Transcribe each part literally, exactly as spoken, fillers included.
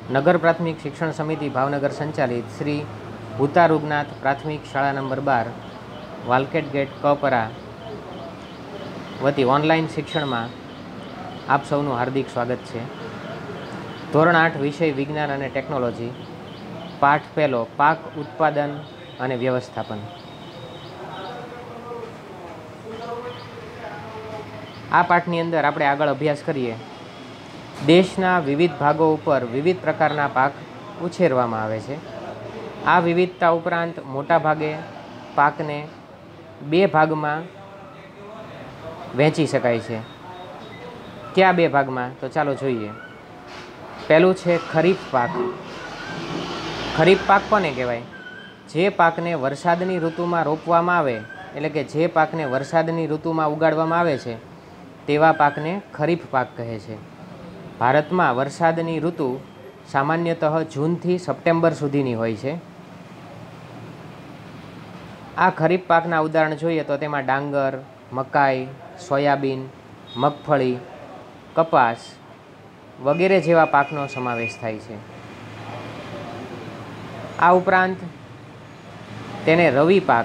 નગર પ્રાથમિક શિક્ષણ સમિતિ ભાવનગર સંચાલિત શ્રી ભૂતા રૂગનાથ પ્રાથમિક શાળા નંબર બાર વાલકેટ ગેટ કપરા વતી ઓનલાઈન શિક્ષણમાં આપ સૌનું હાર્દિક સ્વાગત છે. ધોરણ આઠ વિષય વિજ્ઞાન અને ટેકનોલોજી, પાઠ પહેલો પાક ઉત્પાદન અને વ્યવસ્થાપન. આ પાઠની અંદર આપણે આગળ અભ્યાસ કરીએ. દેશના વિવિધ ભાગો ઉપર વિવિધ પ્રકારના પાક ઉછેરવામાં આવે છે. આ વિવિધતા ઉપરાંત મોટા ભાગે પાકને બે ભાગમાં વહેંચી શકાય છે. કયા બે ભાગમાં? તો ચાલો જોઈએ. પહેલું છે ખરીફ પાક. ખરીફ પાક કોને કહેવાય? જે પાકને વરસાદની ઋતુમાં રોપવામાં આવે, એટલે કે જે પાકને વરસાદની ઋતુમાં ઉગાડવામાં આવે છે તેવા પાકને ખરીફ પાક કહે છે. ભારતમાં વરસાદની ઋતુ સામાન્યતઃ જૂનથી સપ્ટેમ્બર સુધીની હોય છે. આ ખરીફ પાકના ઉદાહરણ જોઈએ તો તેમાં ડાંગર, મકાઈ, સોયાબીન, મગફળી, કપાસ વગેરે જેવા પાકનો સમાવેશ થાય છે. આ ઉપરાંત તેને રવિ પાક,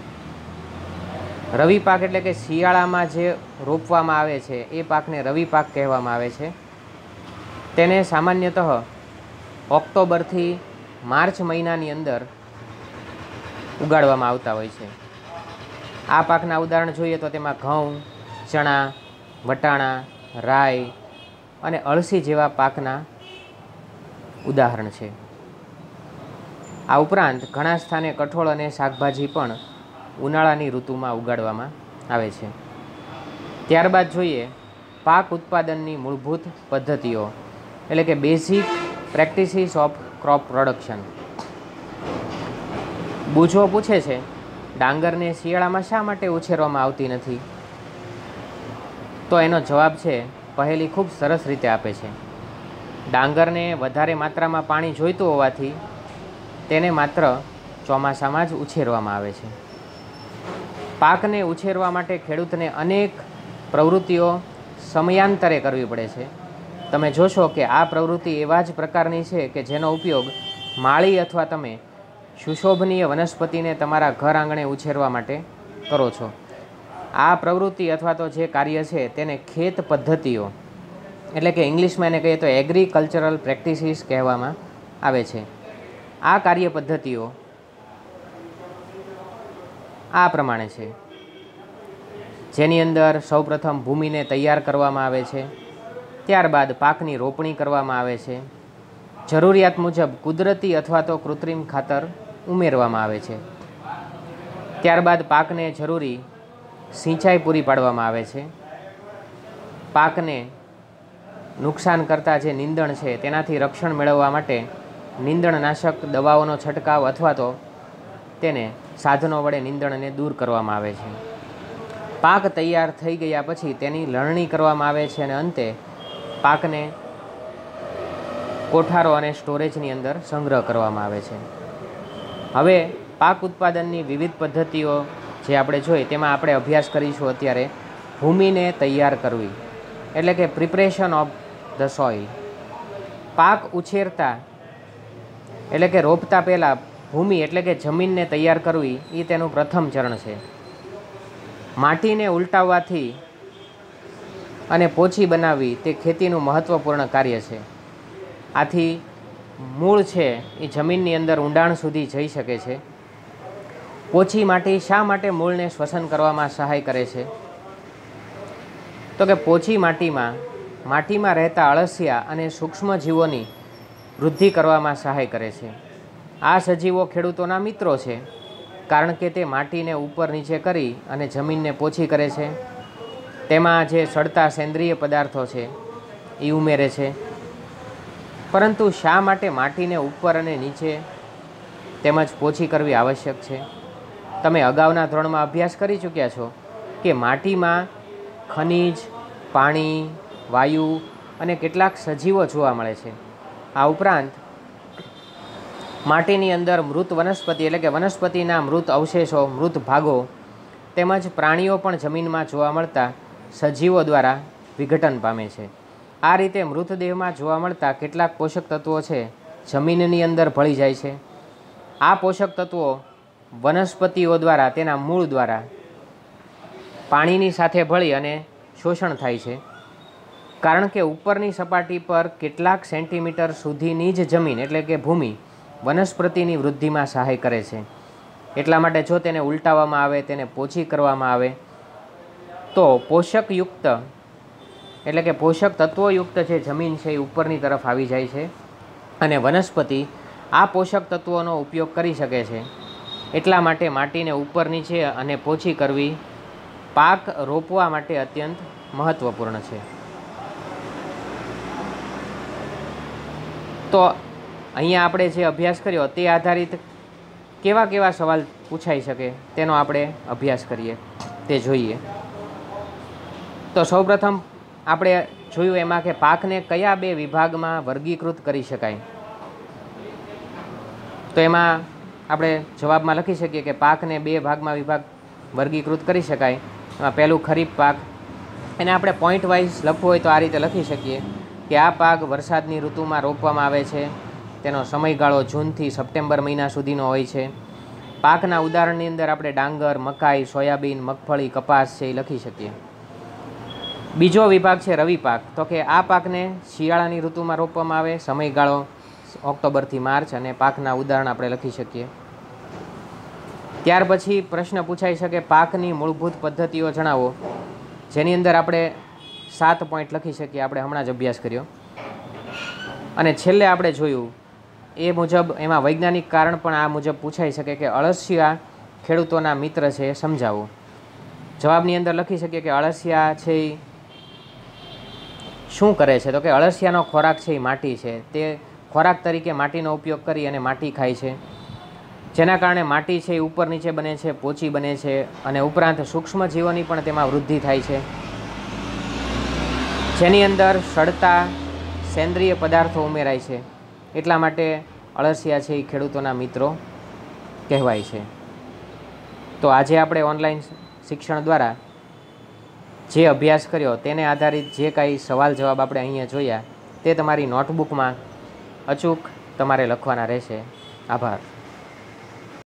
રવિ પાક એટલે કે શિયાળામાં જે રોપવામાં આવે છે એ પાકને રવિ પાક કહેવામાં આવે છે. તેને સામાન્યતઃ ઓક્ટોબરથી માર્ચ મહિનાની અંદર ઉગાડવામાં આવતા હોય છે. આ પાકના ઉદાહરણ જોઈએ તો તેમાં ઘઉં, ચણા, વટાણા, રાઈ અને અળસી જેવા પાકના ઉદાહરણ છે. આ ઉપરાંત ઘણા સ્થાને કઠોળ અને શાકભાજી પણ ઉનાળાની ઋતુમાં ઉગાડવામાં આવે છે. ત્યારબાદ જોઈએ પાક ઉત્પાદનની મૂળભૂત પદ્ધતિઓ, એટલે કે basic practices of crop production. બૂજો પૂછે છે, ડાંગરને શિયાળામાં શા માટે ઉછેરવામાં આવતી નથી? તો એનો જવાબ છે, પહેલી ખૂબ સરસ રીતે આપે છે. ડાંગરને વધારે માત્રામાં પાણી જોઈતું હોવાથી તેને માત્ર ચોમાસામાં જ ઉછેરવામાં આવે છે. પાકને ઉછેરવા માટે ખેડૂતને અનેક પ્રવૃત્તિઓ સમયાંતરે કરવી પડે છે. તમે જોશો કે આ પ્રવૃત્તિ એવા જ પ્રકારની છે કે જેનો ઉપયોગ માળી અથવા તમે સુશોભનીય વનસ્પતિને તમારા ઘર આંગણે ઉછેરવા માટે કરો છો. આ પ્રવૃત્તિ અથવા તો જે કાર્ય છે તેને ખેત પદ્ધતિઓ, એટલે કે ઇંગ્લિશમાં એને કહીએ તો એગ્રીકલ્ચરલ પ્રેક્ટિસીસ કહેવામાં આવે છે. આ કાર્ય પદ્ધતિઓ આ પ્રમાણે છે, જેની અંદર સૌપ્રથમ ભૂમિને તૈયાર કરવામાં આવે છે. ત્યારબાદ પાકની રોપણી કરવામાં આવે છે. જરૂરિયાત મુજબ કુદરતી અથવા તો કૃત્રિમ ખાતર ઉમેરવામાં આવે છે. ત્યારબાદ પાકને જરૂરી સિંચાઈ પૂરી પાડવામાં આવે છે. પાકને નુકસાન કરતા જે નીંદણ છે તેનાથી રક્ષણ મેળવવા માટે નીંદણનાશક દવાઓનો છંટકાવ અથવા તો તેને સાધનો વડે નીંદણને દૂર કરવામાં આવે છે. પાક તૈયાર થઈ ગયા પછી તેની લણણી કરવામાં આવે છે અને અંતે પાકને કોઠારો અને સ્ટોરેજની અંદર સંગ્રહ કરવામાં આવે છે. હવે પાક ઉત્પાદનની વિવિધ પદ્ધતિઓ જે આપણે જોઈ તેમાં આપણે અભ્યાસ કરીશું અત્યારે ભૂમિને તૈયાર કરવી, એટલે કે પ્રિપરેશન ઓફ ધ સોઇલ. પાક ઉછેરતા એટલે કે રોપતા પહેલાં ભૂમિ એટલે કે જમીનને તૈયાર કરવી એ તેનું પ્રથમ ચરણ છે. માટીને ઉલટાવવાથી અને પોચી બનાવવી તે ખેતીનું મહત્ત્વપૂર્ણ કાર્ય છે. આથી મૂળ છે એ જમીનની અંદર ઊંડાણ સુધી જઈ શકે છે. પોચી માટી શા માટે મૂળને શ્વસન કરવામાં સહાય કરે છે? તો કે પોચી માટીમાં માટીમાં રહેતા અળસિયા અને સૂક્ષ્મ જીવોની વૃદ્ધિ કરવામાં સહાય કરે છે. આ સજીવો ખેડૂતોના મિત્રો છે, કારણ કે તે માટીને ઉપર નીચે કરી અને જમીનને પોચી કરે છે. તેમાં જે સડતા સેન્દ્રિય પદાર્થો છે એ ઉમેરે છે. પરંતુ શા માટે માટીને ઉપર અને નીચે તેમજ પોચી કરવી આવશ્યક છે? તમે અગાઉના ધોરણમાં અભ્યાસ કરી ચૂક્યા છો કે માટીમાં ખનિજ, પાણી, વાયુ અને કેટલાક સજીવો જોવા મળે છે. આ ઉપરાંત માટીની અંદર મૃત વનસ્પતિ એટલે કે વનસ્પતિના મૃત અવશેષો, મૃત ભાગો તેમજ પ્રાણીઓ પણ જમીનમાં જોવા મળતા સજીવો દ્વારા વિઘટન પામે છે. આ રીતે મૃતદેહમાં જોવા મળતા કેટલાક પોષક તત્વો છે જમીનની અંદર ભળી જાય છે. આ પોષક તત્વો વનસ્પતિઓ દ્વારા તેના મૂળ દ્વારા પાણીની સાથે ભળી અને શોષણ થાય છે. કારણ કે ઉપરની સપાટી પર કેટલાક સેન્ટીમીટર સુધીની જ જમીન એટલે કે ભૂમિ વનસ્પતિની વૃદ્ધિમાં સહાય કરે છે. એટલા માટે જો તેને ઉલટાવવામાં આવે, તેને પોચી કરવામાં આવે તો પોષકયુક્ત એટલે કે પોષક તત્વોયુક્ત જે જમીન છે એ ઉપરની તરફ આવી જાય છે અને વનસ્પતિ આ પોષક તત્વોનો ઉપયોગ કરી શકે છે. એટલા માટે માટીને ઉપર નીચે અને પોચી કરવી પાક રોપવા માટે અત્યંત મહત્ત્વપૂર્ણ છે. તો અહીંયા આપણે જે અભ્યાસ કર્યો તે આધારિત કેવા કેવા સવાલ પૂછાઈ શકે તેનો આપણે અભ્યાસ કરીએ, તે જોઈએ. તો સૌપ્રથમ આપણે જોયું એમાં કે પાકને કયા બે વિભાગમાં વર્ગીકૃત કરી શકાય. તો એમાં આપણે જવાબમાં લખી શકીએ કે પાકને બે ભાગમાં વિભાગ વર્ગીકૃત કરી શકાય. એમાં પહેલું ખરીફ પાક, એને આપણે પોઈન્ટ વાઇઝ લખવું હોય તો આ રીતે લખી શકીએ કે આ પાક વરસાદની ઋતુમાં રોપવામાં આવે છે. તેનો સમયગાળો જૂનથી સપ્ટેમ્બર મહિના સુધીનો હોય છે. પાકના ઉદાહરણની અંદર આપણે ડાંગર, મકાઈ, સોયાબીન, મગફળી, કપાસ છે એ લખી શકીએ. બીજો વિભાગ છે રવિ પાક. તો કે આ પાકને શિયાળાની ઋતુમાં રોપવામાં આવે, સમયગાળો ઓક્ટોબરથી માર્ચ, અને પાકના ઉદાહરણ આપણે લખી શકીએ. ત્યાર પછી પ્રશ્ન પૂછાઈ શકે પાકની મૂળભૂત પદ્ધતિઓ જણાવો, જેની અંદર આપણે સાત પોઈન્ટ લખી શકીએ. આપણે હમણાં જ અભ્યાસ કર્યો. અને છેલ્લે આપણે જોયું એ મુજબ એમાં વૈજ્ઞાનિક કારણ પણ આ મુજબ પૂછાઈ શકે કે અળસિયા ખેડૂતોના મિત્ર છે, સમજાવો. જવાબની અંદર લખી શકીએ કે અળસિયા છે એ શું કરે છે, તો કે અળસિયાનો ખોરાક છે એ માટી છે. તે ખોરાક તરીકે માટીનો ઉપયોગ કરી અને માટી ખાય છે, જેના કારણે માટી છે એ ઉપર નીચે બને છે, પોચી બને છે, અને ઉપરાંત સૂક્ષ્મ જીવોની પણ તેમાં વૃદ્ધિ થાય છે, જેની અંદર સડતા સેન્દ્રિય પદાર્થો ઉમેરાય છે. એટલા માટે અળસિયા છે એ ખેડૂતોના મિત્રો કહેવાય છે. તો આજે આપણે ઓનલાઈન શિક્ષણ દ્વારા જે અભ્યાસ કર્યો તેને આધારિત જે કાંઈ સવાલ જવાબ આપણે અહીંયા જોયા તે તમારી નોટબુકમાં અચૂક તમારે લખવાના રહેશે. આભાર.